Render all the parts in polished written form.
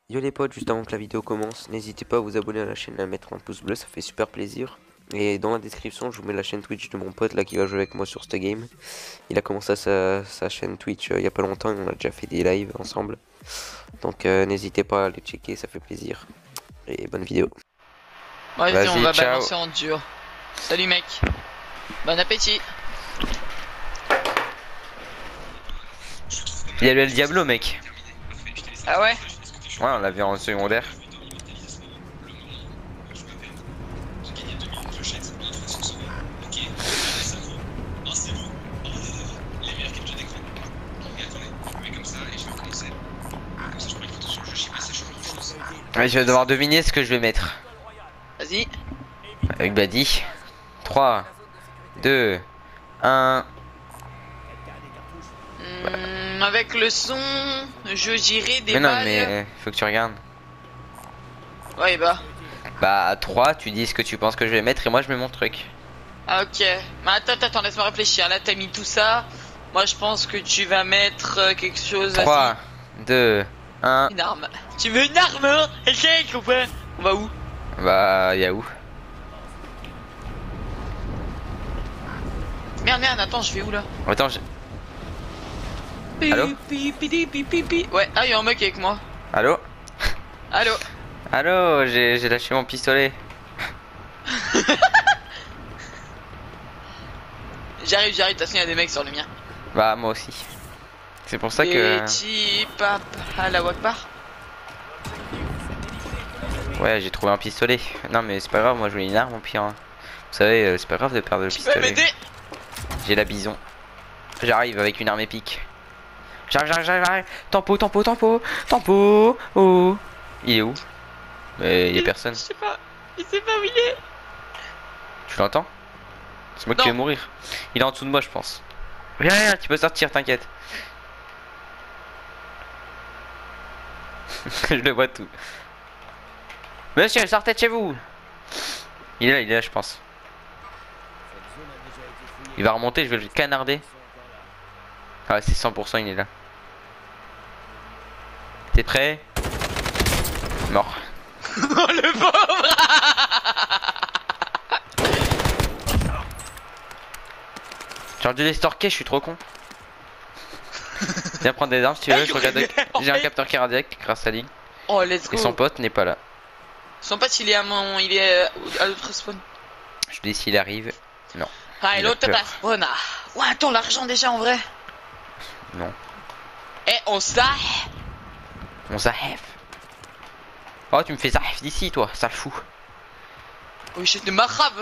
Yo les potes, juste avant que la vidéo commence, n'hésitez pas à vous abonner à la chaîne et à mettre un pouce bleu, ça fait super plaisir. Et dans la description, je vous mets la chaîne Twitch de mon pote là qui va jouer avec moi sur ce game. Il a commencé sa chaîne Twitch il y a pas longtemps et on a déjà fait des lives ensemble. Donc n'hésitez pas à aller checker, ça fait plaisir. Et bonne vidéo. Ouais, Vas-y, on va ciao. balancer en dur. Salut mec. Bon appétit. Il y a le Diablo, mec. Ah ouais? Ouais, on l'avait en secondaire. Ouais, je vais devoir deviner ce que je vais mettre. Vas-y. Avec Badi. 3, 2, 1. Avec le son, je dirais des Mais non, balles. mais faut que tu regardes. Ouais bah. Bah, 3, tu dis ce que tu penses que je vais mettre et moi je mets mon truc. Ah, ok. Mais attends, laisse-moi réfléchir. Là t'as mis tout ça. Moi je pense que tu vas mettre quelque chose. 3, 2, 1. Une arme. Tu veux une arme hein? Essaye ou pas? On va où? Bah, y'a où? Merde, attends, je vais où là? Attends, Allô? Ouais, ah y'a un mec avec moi. Allô? Allô? Allô, j'ai lâché mon pistolet. J'arrive, de toute façon y'a des mecs sur le mien. Bah, moi aussi. C'est pour ça que... Petit pape à la Wakbar. Ouais, j'ai trouvé un pistolet. Non, mais c'est pas grave, moi je voulais une arme au pire. Hein. Vous savez, c'est pas grave de perdre le Tu peux pistolet. m'aider? J'ai la bison. J'arrive avec une arme épique. J'arrive. Tempo. Oh. Il est où? Mais y a personne. Je sais pas, il sait pas où il est. Tu l'entends? C'est moi qui vais mourir. Il est en dessous de moi, je pense. Viens, tu peux sortir, t'inquiète. Je le vois tout. Monsieur, sortez de chez vous. Il est là, je pense. Il va remonter, je vais le canarder. Ah ouais, c'est 100%, il est là. T'es prêt? Mort. Oh le pauvre. J'aurais dû les stalker, je suis trop con. Viens prendre des armes si tu veux, je regarde. J'ai un capteur cardiaque grâce à Link. Oh let's go. Et son pote n'est pas là. Son pote il est à l'autre spawn. Je dis s'il arrive. Non. Ah et Il a l'autre peur. pas spawn. Ouais attends l'argent déjà en vrai. Non. Eh on s'arrête. On zahef. Oh, tu me fais zahef d'ici, toi, ça fou. Oui je te marave.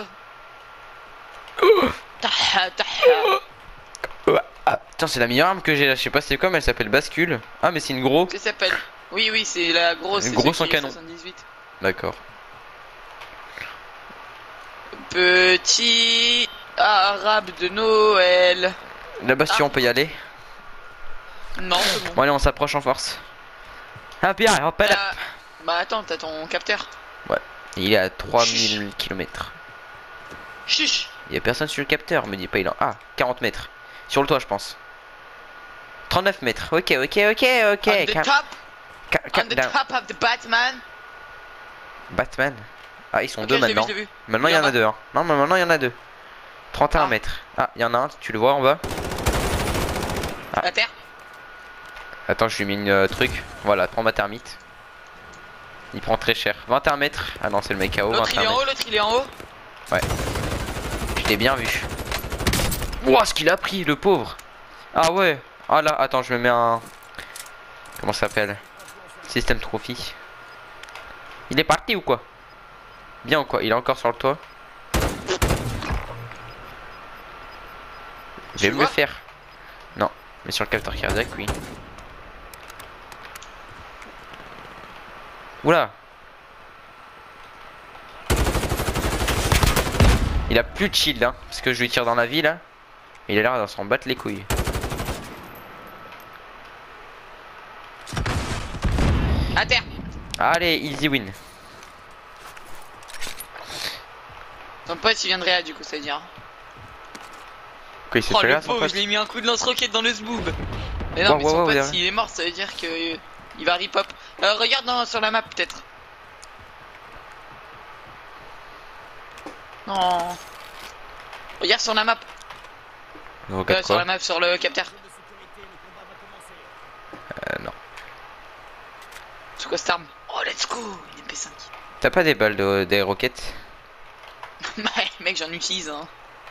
Putain, c'est la meilleure arme que j'ai là. Je sais pas c'est quoi, mais elle s'appelle bascule. Ah, mais c'est une gros. Que s'appelle? Oui c'est la grosse. Une c'est grosse ceux en qui est canon. 78. D'accord. Petit arabe de Noël. Là-bas, si on peut y aller. Non c'est bon. Bon, allez, on s'approche en force. Ah, Pierre, hop là. Bah attends, t'as ton capteur. Ouais. Il est à 3000 km. Chuch. Il y a personne sur le capteur, me dis pas il en. Ah, 40 mètres. Sur le toit, je pense. 39 mètres. Ok. On the top. On the Down. top of the Batman. Batman. Ah, ils sont Ok, deux je l'ai vu, maintenant. je l'ai vu. Maintenant, il y en a deux. Hein. Non, mais maintenant, il y en a deux. 31 Ah. mètres. Ah, il y en a un, tu le vois en bas. Ah. La terre. Attends, je lui mets une truc. Voilà, prends ma thermite. Il prend très cher. 21 mètres. Ah non, c'est le mec à haut. L'autre il 21 est en haut, mètres. l'autre il est en haut. Ouais. Je l'ai bien vu. Ouah, ce qu'il a pris, le pauvre. Ah ouais. Ah là, attends, je me mets un. Comment ça s'appelle? Système trophy. Il est parti ou quoi? Bien ou quoi? Il est encore sur le toit? Je vais Tu me le vois faire. Non, mais sur le capteur cardiaque, oui. Oula. Il a plus de shield hein, parce que je lui tire dans la vie là. Il a l'air d'en s'en battre les couilles. À terre. Allez, easy win. Ton pote il viendrait là du coup, ça veut dire. Quoi, il s'est Oh fait le là, son pauvre, pote? je lui ai mis un coup de lance-roquette dans le zboob. Mais non, mais son pote ouais. s'il est mort, ça veut dire que il va rip-hop. Regarde sur la map peut-être. Non. Regarde sur la map. Regarde Sur quoi? la map, sur le capteur. Non. C'est quoi cette arme? Oh let's go, une MP5. T'as pas des balles des roquettes? Ouais, mec, j'en utilise hein.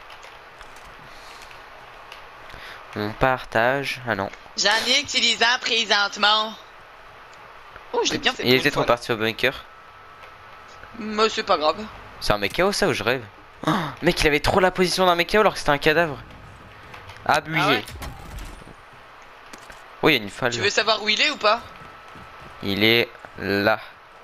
On partage. Ah non. J'en utilise un présentement. Oh, je l'ai bien fait Il est pour une peut-être fois, là. reparti au bunker. Mais c'est pas grave. C'est un mec KO ça ou je rêve? Oh, mec, il avait trop la position d'un mec KO alors que c'était un cadavre. Abusé. Ah ouais? Oh, il y a une falle. Tu veux savoir où il est ou pas? Il est là.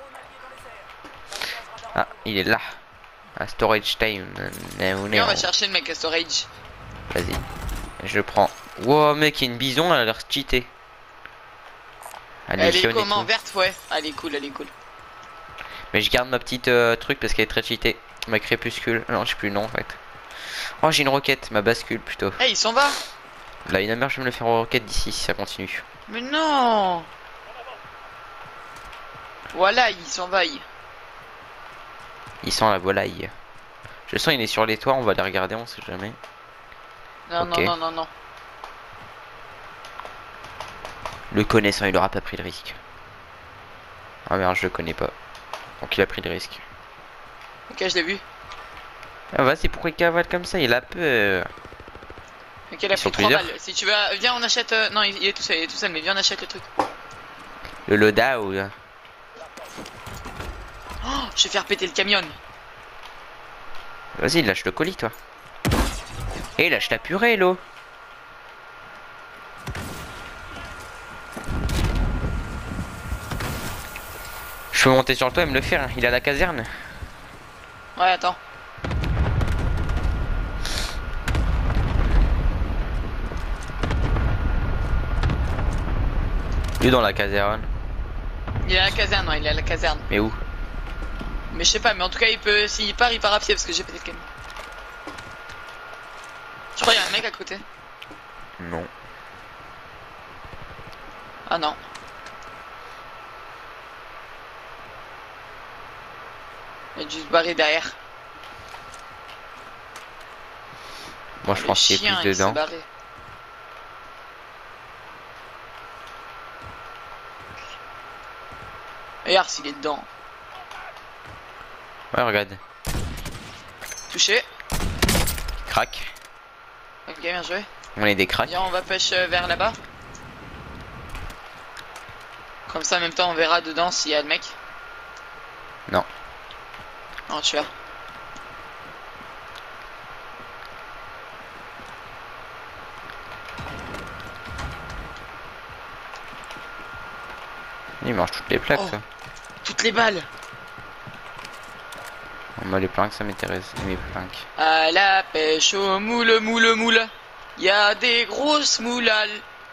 Ah, il est là. À storage time. Viens, on va chercher le mec à storage. Vas-y. Je le prends. Wow, mec, il y a une bison là, elle a l'air cheatée. Elle jaune est et comment? tout. Verte, ouais. Elle est cool, elle est cool. Mais je garde ma petite truc parce qu'elle est très cheatée. Ma crépuscule. Non, je sais plus le nom en fait. Oh, j'ai une roquette, ma bascule plutôt. Eh, il s'en va. Là, une heure, je vais me le faire en roquette d'ici si ça continue. Mais non. Voilà, il s'en va. Il sent la volaille. Je sens, il est sur les toits, on va les regarder, on sait jamais. Non, Ok. non, non, non, non. Le connaissant, il aura pas pris le risque. Ah merde, je le connais pas. Donc il a pris le risque. Ok, je l'ai vu. Ah vas-y, pourquoi il cavale comme ça? Il a peur. Ok, il a Ils sont pris 3 plusieurs. balles. Si tu veux, viens, on achète. Non, il est tout seul, mais viens, on achète le truc. Le loadout. Oh, je vais faire péter le camion. Vas-y, lâche le colis, toi. Et lâche la purée, l'eau. Je peux monter sur le toit et me le faire. Il est à la caserne. Ouais, attends. Il est dans la caserne. Il est à la caserne, ouais, il est à la caserne. Mais où? Mais je sais pas, mais en tout cas, il peut. S'il part, il part à pied parce que j'ai pété le camion. Je crois qu'il y a un mec à côté. Non. Ah non. Il a dû se barrer derrière. Moi, je Le pense qu'il y chien, a plus il s'est dedans. barré. Regarde s'il est dedans. Ouais, regarde. Touché. Crack. Ok, bien joué. On est des cracks. Viens, on va pêcher vers là-bas. Comme ça, en même temps, on verra dedans s'il y a le mec. Non. Non, tu vois. Il mange toutes les plaques, Oh. ça. Toutes les balles. Moi, les planques, ça m'intéresse. Mes planques. À la pêche au moule, moule, moule. Y a des grosses moulales.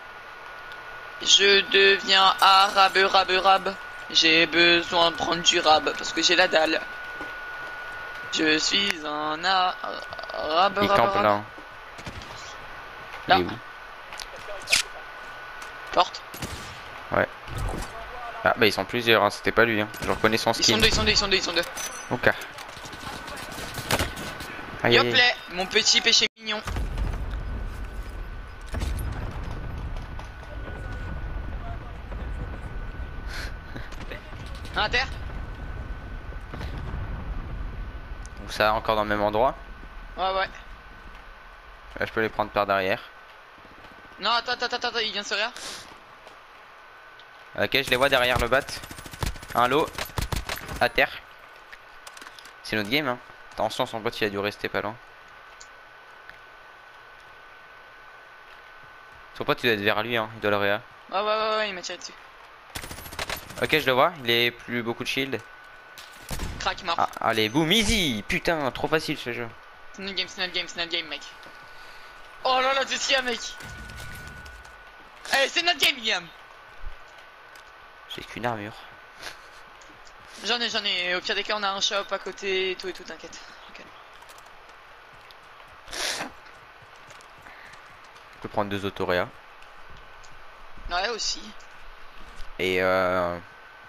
Je deviens arabe, rabe, rabe. J'ai besoin de prendre du rab parce que j'ai la dalle. Je suis un arabe, Il rabe, campe rabe. là. Là. Il est où? Porte. Ah, bah, ils sont plusieurs, hein. C'était pas lui. Hein. Je reconnais son Ils sont skin. deux, ils sont deux, ils sont deux, ils sont deux. Ok. Aïe, Hop aïe, aïe. là, mon petit péché mignon. À terre. Où ça, encore dans le même endroit? Ouais, ouais. Là, je peux les prendre par derrière. Non, attends, attends, attends, attends, il vient de se rire. Ok, je les vois derrière le bat. Un lot. À terre. C'est notre game, hein. Attention, son bot, il a dû rester pas loin. Son pote, il doit être vers lui, hein. Il doit l'auréa. Ouais, ouais, ouais, ouais, il m'a tiré dessus. Ok, je le vois. Il est plus beaucoup de shield. Crac, mort. Ah, allez, boum, easy. Putain, trop facile ce jeu. C'est notre game, c'est notre game, c'est notre game, mec. Oh là là, c'est ce qu'il y a, mec. Allez, c'est notre game, Liam. J'ai qu'une armure. J'en ai. Au pire des cas, on a un shop à côté et tout, t'inquiète. Ok. Je peux prendre 2 autoréas. Ouais, aussi. Et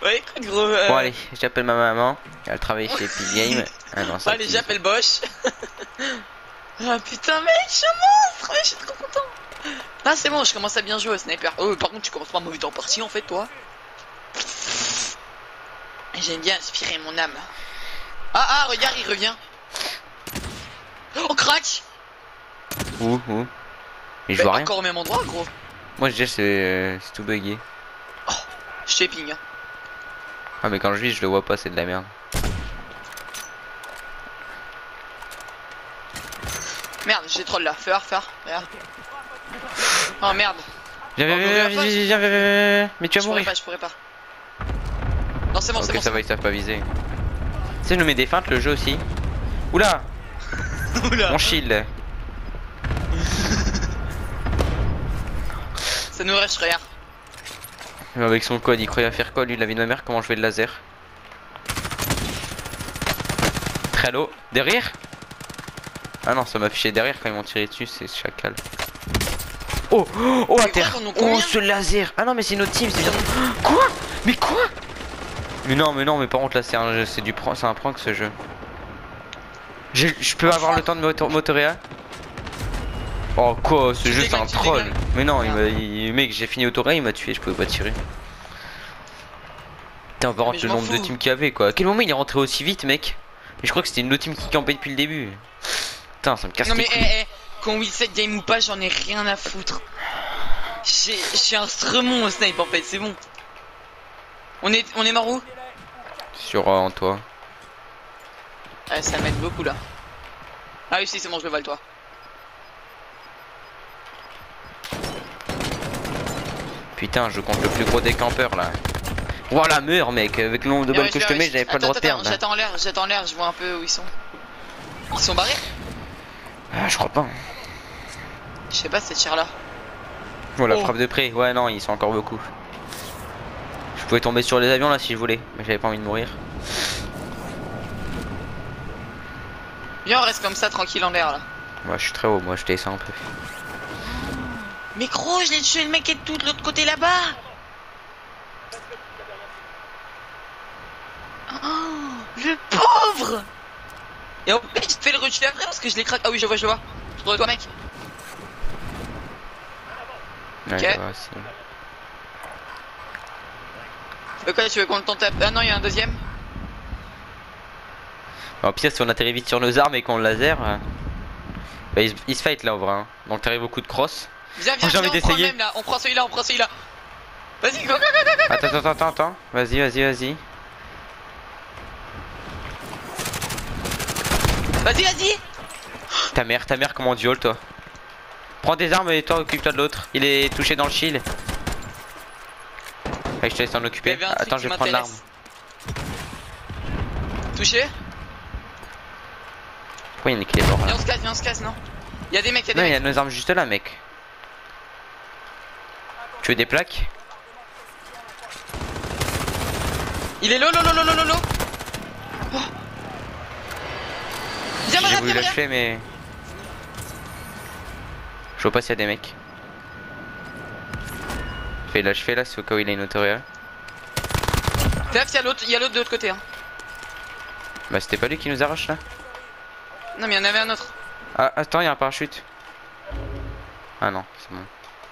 Ouais, écoute, gros. Bon, allez, j'appelle ma maman. Elle travaille chez Epic Game. Ah non, ça. Allez, j'appelle Bosch. Ah putain, mec, je suis un monstre, mais je suis trop content. Ah, c'est bon, je commence à bien jouer au sniper. Oh, par contre, tu commences pas à mauvais en partie en fait, toi. J'aime bien inspirer mon âme. Ah, regarde, il revient. Oh, crack. Où Mais je vois rien. Encore au même endroit, gros. Moi, je dis, c'est tout bugué. Oh, je fais ping. Hein. Ah, mais quand je vis, je le vois pas, c'est de la merde. Merde, j'ai troll là. Fais regarde. Oh merde. Viens, mais tu vas mourir. Je pourrais pas. Non, c'est bon, Ok, c'est bon. ça va, ils savent pas viser. Tu sais, je nous mets des feintes le jeu aussi. Oula, Oula. mon shield. Ça nous rush, regarde. Avec son code, il croyait à faire quoi lui, la vie de ma mère, comment jouer le laser. Très low, derrière. Ah non, ça m'a affiché derrière quand ils m'ont tiré dessus, c'est chacal. Oh, à terre. Oh, ce laser. Ah non, mais c'est notre team, c'est bien. Quoi? Mais quoi? Mais non, mais par contre là c'est un prank ce jeu. Je peux avoir le temps de Motorea? Oh quoi, ce jeu c'est un troll. Mais non, mec, j'ai fini Autorea, il m'a tué, je pouvais pas tirer. Putain, par contre le nombre de teams qu'il y avait quoi. À quel moment il est rentré aussi vite, mec? Mais je crois que c'était une autre team qui campait depuis le début. Putain, ça me casse les couilles. Non mais qu'on win cette game ou pas, j'en ai rien à foutre. Je suis un stremon au snipe en fait, c'est bon. On est mort où? Sur toi. Ouais, ça m'aide beaucoup là. Ah oui, si, c'est bon, je le vole toi. Putain, je compte le plus gros des campeurs là. Voilà, meurs mec, avec le nombre de balles que je te mets, j'avais pas le droit de perdre. J'attends en l'air, je vois un peu où ils sont. Ils sont barrés? Ah, je crois pas. Je sais pas, cette chair là. Oh, la frappe de près, ouais, non, ils sont encore beaucoup. Je pouvais tomber sur les avions là si je voulais, mais j'avais pas envie de mourir. Viens, on reste comme ça tranquille en l'air là. Moi je suis très haut, moi je descends un peu. Mais gros, je l'ai tué, le mec est tout de l'autre côté là-bas. Oh, le pauvre. Et en fait, je te fais le retuer après parce que je l'ai craqué. Ah oui, je vois. Je trouve toi, mec. Ouais, ok. Quoi, tu veux qu'on le tape? Ah non, il y a un deuxième. En pire, si on atterrit vite sur nos armes et qu'on laser, bah, ils se fight là, au vrai. Hein. Donc t'arrives au coup de cross. Viens, j'ai envie d'essayer. On prend celui-là, Vas-y, go. Attends. Vas-y. Vas-y. Ta mère, comment duel toi. Prends des armes et toi, occupe-toi de l'autre. Il est touché dans le shield. Allez, je te laisse t'en occuper. Attends, je vais prendre l'arme. Touché. Pourquoi il y en a qui est mort là? Viens, on se casse, non? Il y a des mecs, Non, il y a nos armes juste là, mec. Tu veux des plaques? Il est low. Oh. J'ai voulu l'achever, mais je vois pas s'il y a des mecs. Je vais l'achever là, c'est au cas où il a une Autorea. Fais il y a l'autre de l'autre côté. Hein. Bah, c'était pas lui qui nous arrache là? Non, mais il y en avait un autre. Ah, attends, il y a un parachute. Ah non, c'est bon.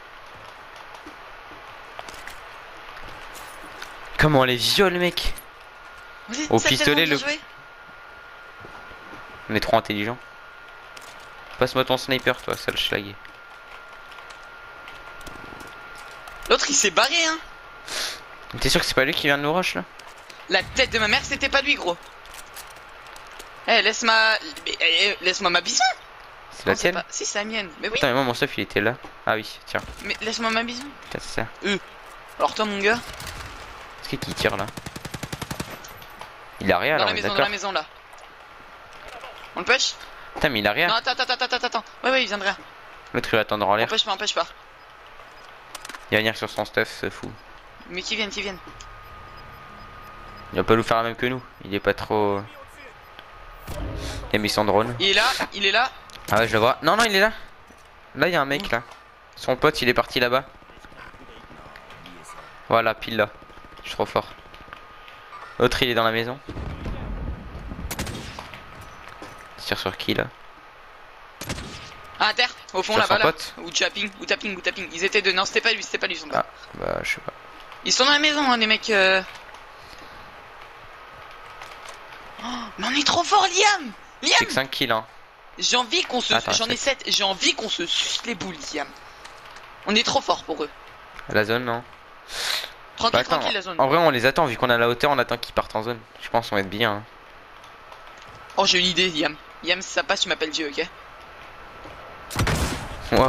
Comment on les viole, mec? Au pistolet, on est trop intelligent. Passe-moi ton sniper, toi, sale schlag. L'autre, il s'est barré, hein. T'es sûr que c'est pas lui qui vient de nous rush là? La tête de ma mère, c'était pas lui, gros. Eh, laisse-moi ma bison. C'est la tienne? Si, c'est la mienne. Mais oui. Attends, mais moi mon stuff il était là. Ah oui, tiens. Mais laisse-moi ma bison. Tiens, c'est ça. Alors toi, mon gars. Est-ce qu'il tire là? Il a rien là, dans la maison là. On le push? Putain, mais il a rien. Non, attends. Ouais, il viendrait. L'autre il va attendre en l'air. Empêche pas. Il va venir sur son stuff, c'est fou. Mais qui viennent. Il va pas nous faire la même que nous. Il est pas trop. Il a mis son drone. Il est là. Ah ouais, je le vois. Non, il est là. Là, il y a un mec là. Son pote, il est parti là-bas. Voilà, pile là. Je suis trop fort. L'autre il est dans la maison. Tire sur qui là? Ah, à terre, au fond Sur là-bas son là. pote. Ou tapping, ou tapping, ou tapping. Ils étaient deux. Non, c'était pas lui, son pote. Ah, bah je sais pas. Ils sont dans la maison, hein, les mecs. Oh, mais on est trop fort, Liam! C'est Liam! que 5 kills hein. J'ai envie qu'on se. Attends, J'en ai 7. J'ai envie qu'on se suce les boules, Liam. On est trop fort pour eux. La zone non. Tranquille, Bah, attends, tranquille, la zone. en vrai on les attend vu qu'on a la hauteur, on attend qu'ils partent en zone. Je pense qu'on va être bien. Hein. Oh, j'ai une idée, Liam. Liam, si ça passe, tu m'appelles Dieu, ok? Ouais.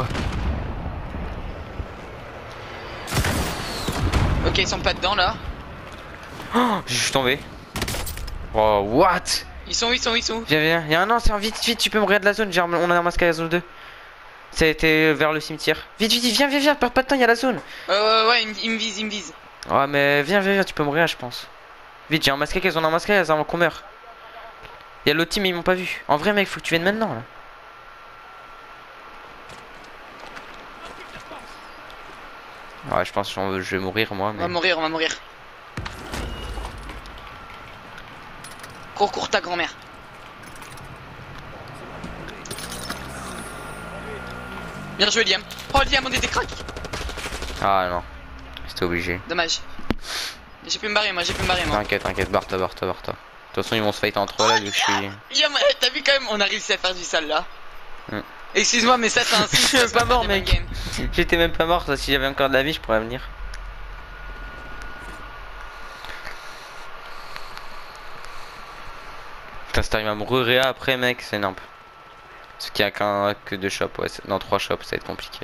Ok, ils sont pas dedans là. Oh, je suis tombé. Oh, what? Ils sont où, ils sont où, ils sont où? Viens, y'a un non, c'est vite, vite, tu peux me regarder la zone, on a masqué la zone 2. Ça a été vers le cimetière. Vite, vite, viens, perds pas de temps, y'a la zone. Ouais, il me vise. Ouais, mais viens, tu peux mourir, je pense. Vite, j'ai un masqué, qu'elles ont un masqué, elles avant qu'on meurt. Y'a l'autre team, ils m'ont pas vu. En vrai, mec, faut que tu viennes maintenant là. Ouais, je pense que je vais mourir moi. Mais... On va mourir. Cours ta grand-mère. Bien joué, Liam. Oh, Liam, on était crack. Ah non, c'était obligé. Dommage. J'ai pu me barrer, moi. T'inquiète, barre-toi. De toute façon, ils vont se fight entre eux là, vu que je suis. Liam, t'as vu quand même, on a réussi à faire du sale là. Mm. Excuse-moi, mais ça, c'est un signe. Je suis même pas mort, mec. J'étais même pas mort, ça, si j'avais encore de la vie, je pourrais venir. Putain, si t'arrives à me re-réa après, mec, c'est nimp. Parce qu'il y a que 2 shops, ouais. Non, 3 shops, ça va être compliqué.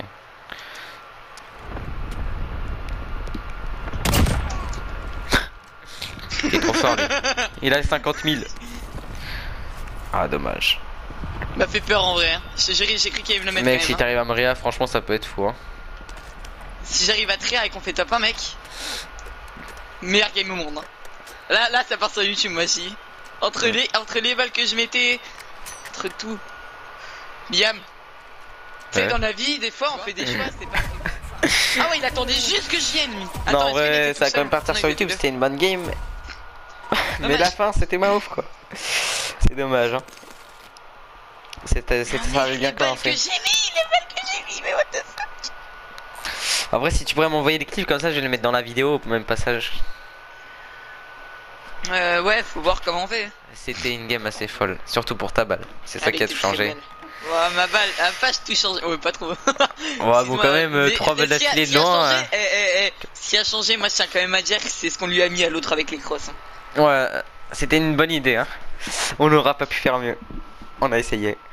Il est trop fort, lui. Il a 50 000. Ah, dommage. M'a fait peur en vrai. Hein. J'ai cru qu'il allait me le mettre. Mec, quand si même, t'arrives à me réa, franchement, ça peut être fou. Hein. Si j'arrive à trier et qu'on fait top 1, mec. Meilleur game au monde. Hein. Là, ça part sur YouTube, moi aussi. Entre les balles que je mettais. Entre tout. Liam. Tu sais, dans la vie, des fois, on fait des choix, c'est pas. Ah ouais, il attendait juste que je vienne, lui. Non, en vrai, ça va quand même partir sur YouTube, c'était une bonne game. Mais la fin, c'était ma ouf, quoi. C'est dommage, hein. C'était ça avait bien commencé. Les balles que j'ai mis, mais what the fuck. En vrai, si tu pourrais m'envoyer des clips comme ça, je vais les mettre dans la vidéo au même passage. Ouais, faut voir comment on fait. C'était une game assez folle, surtout pour ta balle. C'est ça qui a tout changé. Ouais, ma balle, a pas tout changé. Ouais, pas trop. Ouais, bon, quand même, 3 balles d'affilée de loin. Ce qui a changé, moi je tiens quand même à dire que c'est ce qu'on lui a mis à l'autre avec les crosses. Ouais, c'était une bonne idée, hein. On n'aura pas pu faire mieux. On a essayé.